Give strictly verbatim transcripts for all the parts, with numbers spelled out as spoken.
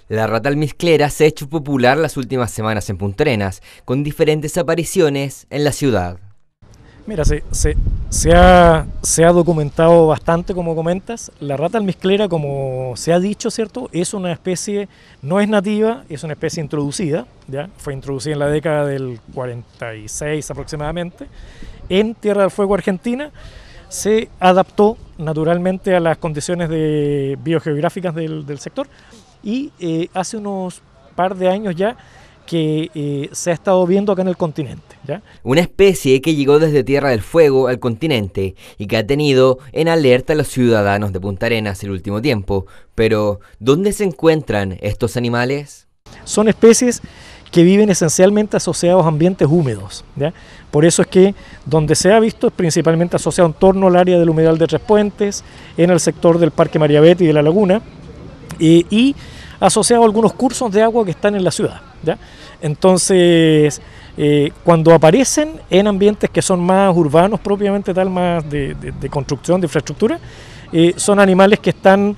La rata almizclera se ha hecho popular las últimas semanas en Punta Arenas, con diferentes apariciones en la ciudad. Mira, se, se, se, ha, se ha documentado bastante, como comentas. La rata almizclera, como se ha dicho, ¿cierto?, es una especie, no es nativa, es una especie introducida, ¿ya? Fue introducida en la década del cuarenta y seis aproximadamente, en Tierra del Fuego, Argentina. Se adaptó naturalmente a las condiciones de, biogeográficas del, del sector y eh, hace unos par de años ya que eh, se ha estado viendo acá en el continente, ¿ya? Una especie que llegó desde Tierra del Fuego al continente y que ha tenido en alerta a los ciudadanos de Punta Arenas el último tiempo. Pero, ¿dónde se encuentran estos animales? Son especies que viven esencialmente asociados a ambientes húmedos, ¿ya? Por eso es que donde se ha visto es principalmente asociado en torno al área del humedal de Tres Puentes, en el sector del Parque María Betty y de la Laguna, eh, y asociado a algunos cursos de agua que están en la ciudad, ¿ya? Entonces, eh, cuando aparecen en ambientes que son más urbanos propiamente tal, más de, de, de construcción, de infraestructura, eh, son animales que están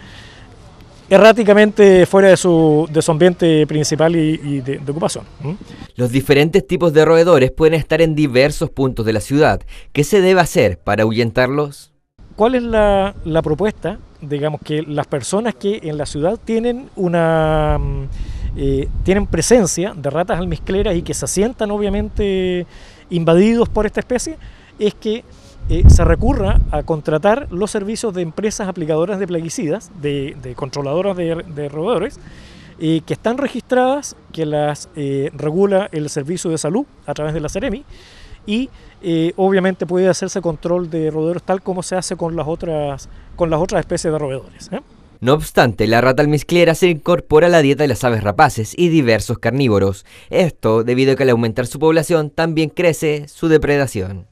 erráticamente fuera de su, de su ambiente principal y, y de, de ocupación. ¿Mm? Los diferentes tipos de roedores pueden estar en diversos puntos de la ciudad. ¿Qué se debe hacer para ahuyentarlos? ¿Cuál es la, la propuesta? Digamos que las personas que en la ciudad tienen una eh, tienen presencia de ratas almizcleras y que se sientan obviamente invadidos por esta especie, es que eh, se recurra a contratar los servicios de empresas aplicadoras de plaguicidas, de, de controladoras de, de roedores, eh, que están registradas, que las eh, regula el Servicio de Salud a través de la Seremi, y eh, obviamente puede hacerse control de roedores tal como se hace con las otras, con las otras especies de roedores, ¿eh? No obstante, la rata almizclera se incorpora a la dieta de las aves rapaces y diversos carnívoros. Esto debido a que al aumentar su población también crece su depredación.